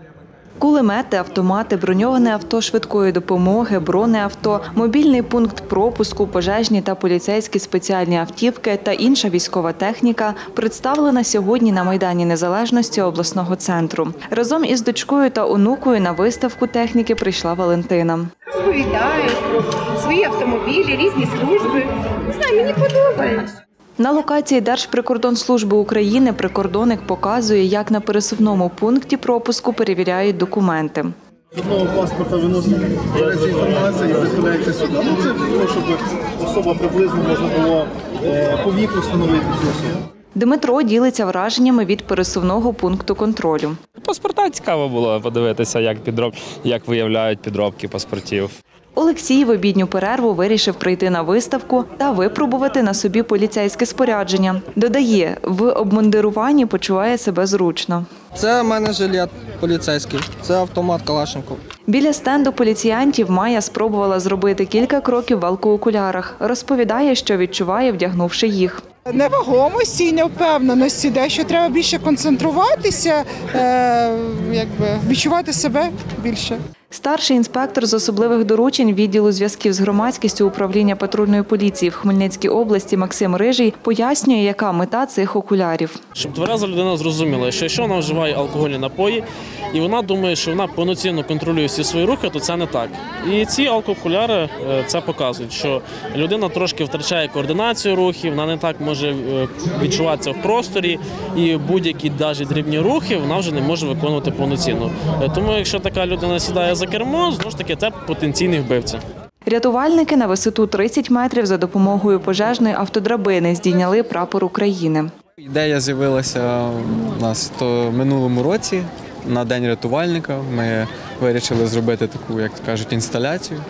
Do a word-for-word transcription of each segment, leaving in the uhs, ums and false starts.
Кулемети, автомати, броньоване авто швидкої допомоги, бронеавто, мобільний пункт пропуску, пожежні та поліцейські спеціальні автівки та інша військова техніка представлена сьогодні на Майдані Незалежності обласного центру. Разом із дочкою та онукою на виставку техніки прийшла Валентина. Розповідають про свої автомобілі, різні служби. Не знаю, мені подобається. На локації Держприкордонслужби України прикордонник показує, як на пересувному пункті пропуску перевіряють документи. З одного паспорта виносить інформація і представляється сюди. Ну, це для того, щоб особа приблизно можна було по віку встановити цю особу. Дмитро ділиться враженнями від пересувного пункту контролю. Паспорта цікаво було подивитися, як, підроб... як виявляють підробки паспортів. Олексій в обідню перерву вирішив прийти на виставку та випробувати на собі поліцейське спорядження. Додає, в обмундируванні почуває себе зручно. Це в мене жилет поліцейський, це автомат Калашников. Біля стенду поліціянтів Майя спробувала зробити кілька кроків в алкоокулярах. Розповідає, що відчуває, вдягнувши їх. Невагомості і невпевненості, дещо треба більше концентруватися, е, якби, відчувати себе більше. Старший інспектор з особливих доручень відділу зв'язків з громадськістю управління патрульної поліції в Хмельницькій області Максим Рижий пояснює, яка мета цих окулярів. Щоб твереза людина зрозуміла, що якщо вона вживає алкогольні напої і вона думає, що вона повноцінно контролює всі свої рухи, то це не так. І ці алкоокуляри це показують, що людина трошки втрачає координацію рухів, вона не так може відчуватися в просторі і будь-які навіть дрібні рухи вона вже не може виконувати повноцінно. Тому якщо така людина сідає за кермо, знову ж таки, це потенційний вбивця. Рятувальники на висоту тридцять метрів за допомогою пожежної автодрабини здійняли прапор України. Ідея з'явилася у нас то минулому році на День рятувальника. Ми вирішили зробити таку, як кажуть, інсталяцію.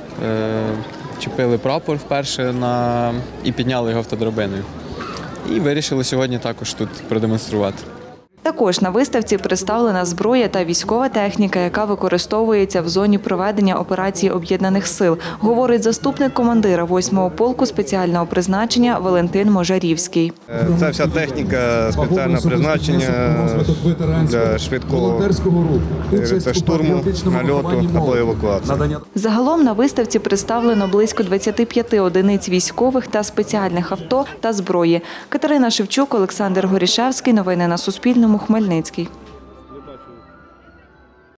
Чіпили прапор вперше на... і підняли його автодрабиною. І вирішили сьогодні також тут продемонструвати. Також на виставці представлена зброя та військова техніка, яка використовується в зоні проведення операції Об'єднаних сил, говорить заступник командира восьмого полку спеціального призначення Валентин Можарівський. Це вся техніка спеціального призначення для швидкого штурму, нальоту або евакуації. Загалом на виставці представлено близько двадцяти п'яти одиниць військових та спеціальних авто та зброї. Катерина Шевчук, Олександр Горішевський. Новини на Суспільному. Хмельницький.